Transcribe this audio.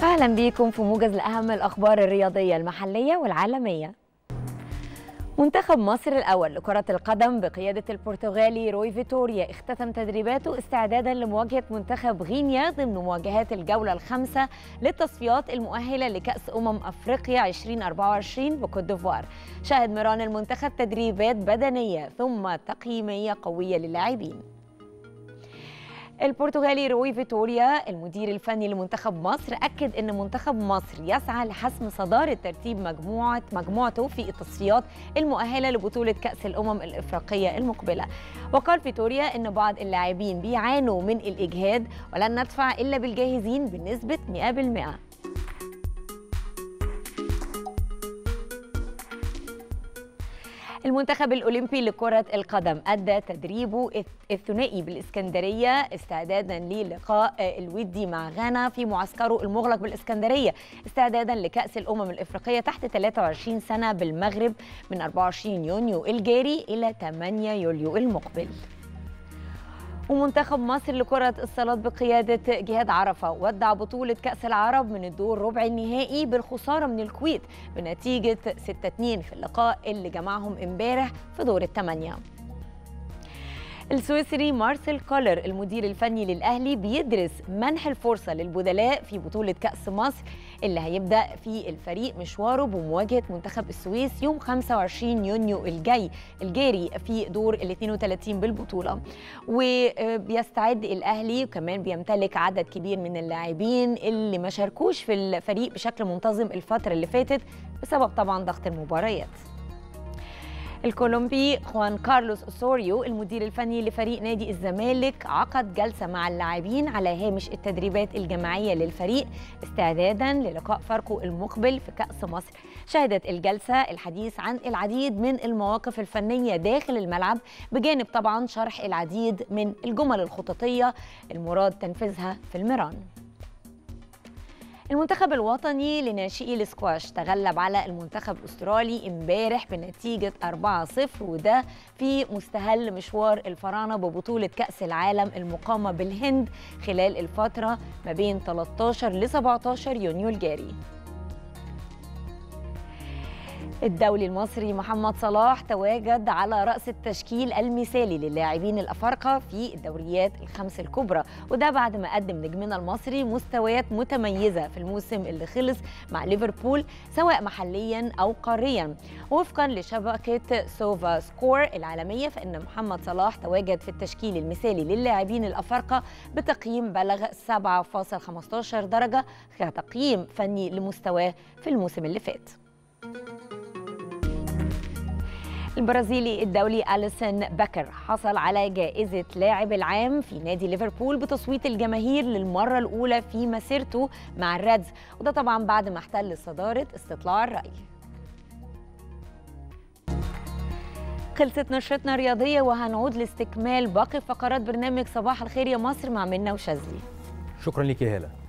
أهلا بيكم في موجز لأهم الأخبار الرياضية المحلية والعالمية. منتخب مصر الأول لكرة القدم بقيادة البرتغالي روي فيتوريا اختتم تدريباته استعدادا لمواجهة منتخب غينيا ضمن مواجهات الجولة الخامسة للتصفيات المؤهلة لكأس أفريقيا 2024 بكوت ديفوار. شهد مران المنتخب تدريبات بدنية ثم تقييمية قوية للاعبين. البرتغالي روي فيتوريا المدير الفني لمنتخب مصر أكد أن منتخب مصر يسعى لحسم صدارة ترتيب مجموعته في التصفيات المؤهلة لبطولة كأس الأفريقية المقبلة. وقال فيتوريا أن بعض اللاعبين بيعانوا من الإجهاد ولن ندفع إلا بالجاهزين بنسبة 100%. المنتخب الأولمبي لكرة القدم أدى تدريبه الثنائي بالإسكندرية استعدادا للقاء الودي مع غانا في معسكره المغلق بالإسكندرية استعدادا لكأس الأفريقية تحت 23 سنة بالمغرب من 24 يونيو الجاري إلى 8 يوليو المقبل. ومنتخب مصر لكرة الصالات بقيادة جهاد عرفة ودع بطولة كأس العرب من الدور ربع النهائي بالخسارة من الكويت بنتيجة 6-2 في اللقاء اللي جمعهم امبارح في دور الثمانية. السويسري مارسيل كولر المدير الفني للأهلي بيدرس منح الفرصة للبدلاء في بطولة كأس مصر اللي هيبدأ في الفريق مشواره بمواجهة منتخب السويس يوم 25 يونيو الجاري في دور ال 32 بالبطولة. وبيستعد الأهلي وكمان بيمتلك عدد كبير من اللاعبين اللي ما شاركوش في الفريق بشكل منتظم الفترة اللي فاتت بسبب طبعا ضغط المباريات. الكولومبي خوان كارلوس أوسوريو المدير الفني لفريق نادي الزمالك عقد جلسة مع اللاعبين على هامش التدريبات الجماعية للفريق استعدادا للقاء فاركو المقبل في كأس مصر. شهدت الجلسة الحديث عن العديد من المواقف الفنية داخل الملعب بجانب طبعا شرح العديد من الجمل الخططية المراد تنفيذها في الميران. المنتخب الوطني لناشئي الاسكواش تغلب على المنتخب الاسترالي امبارح بنتيجة 4-0 وده في مستهل مشوار الفراعنة ببطولة كأس العالم المقامة بالهند خلال الفترة ما بين 13 ل 17 يونيو الجاري. الدولي المصري محمد صلاح تواجد على رأس التشكيل المثالي للاعبين الأفارقة في الدوريات الخمس الكبرى وده بعد ما قدم نجمنا المصري مستويات متميزة في الموسم اللي خلص مع ليفربول سواء محليا أو قاريا. وفقا لشبكة سوفا سكور العالمية فإن محمد صلاح تواجد في التشكيل المثالي للاعبين الأفارقة بتقييم بلغ 7.15 درجة كتقييم فني لمستواه في الموسم اللي فات. البرازيلي الدولي أليسون بيكر حصل على جائزة لاعب العام في نادي ليفربول بتصويت الجماهير للمرة الأولى في مسيرته مع الريدز وده طبعا بعد ما احتل صدارة استطلاع الرأي. خلصت نشرتنا الرياضية وهنعود لاستكمال باقي فقرات برنامج صباح الخير يا مصر مع منى وشاذلي. شكرا لك يا هالة.